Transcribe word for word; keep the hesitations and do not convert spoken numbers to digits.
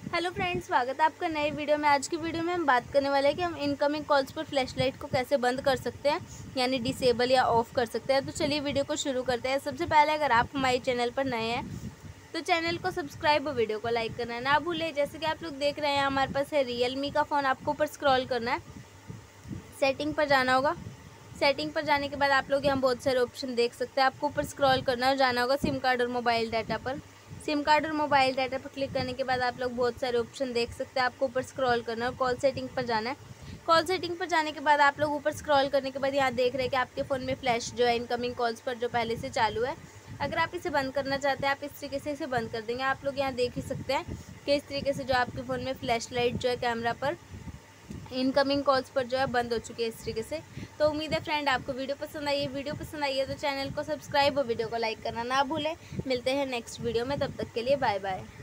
Hello friends, स्वागत है आपका नए वीडियो में। आज की वीडियो में हम बात करने वाले हैं कि हम इनकमिंग कॉल्स पर फ्लैश लाइट को कैसे बंद कर सकते हैं, यानी डिसेबल या ऑफ़ कर सकते हैं। तो चलिए वीडियो को शुरू करते हैं। सबसे पहले अगर आप हमारे चैनल पर नए हैं तो चैनल को सब्सक्राइब और वीडियो को लाइक करना ना भूलें। जैसे कि आप लोग देख रहे हैं, हमारे पास है रियलमी का फ़ोन। आपको ऊपर स्क्रॉल करना है, सेटिंग पर जाना होगा। सेटिंग पर जाने के बाद आप लोग यहाँ बहुत सारे ऑप्शन देख सकते हैं। आपको ऊपर स्क्रॉल करना है और जाना होगा सिम कार्ड और मोबाइल डाटा पर। सिम कार्ड और मोबाइल डाटा पर क्लिक करने के बाद आप लोग बहुत सारे ऑप्शन देख सकते हैं। आपको ऊपर स्क्रॉल करना है और कॉल सेटिंग पर जाना है। कॉल सेटिंग पर जाने के बाद आप लोग ऊपर स्क्रॉल करने के बाद यहाँ देख रहे हैं कि आपके फ़ोन में फ्लैश जो है इनकमिंग कॉल्स पर जो पहले से चालू है, अगर आप इसे बंद करना चाहते हैं आप इस तरीके से इसे बंद कर देंगे। आप लोग यहाँ देख ही सकते हैं कि इस तरीके से जो आपके फ़ोन में फ्लैश लाइट जो है कैमरा पर इनकमिंग कॉल्स पर जो है बंद हो चुकी है इस तरीके से। तो उम्मीद है फ्रेंड आपको वीडियो पसंद आई है। वीडियो पसंद आई है तो चैनल को सब्सक्राइब और वीडियो को लाइक करना ना भूलें। मिलते हैं नेक्स्ट वीडियो में, तब तक के लिए बाय बाय।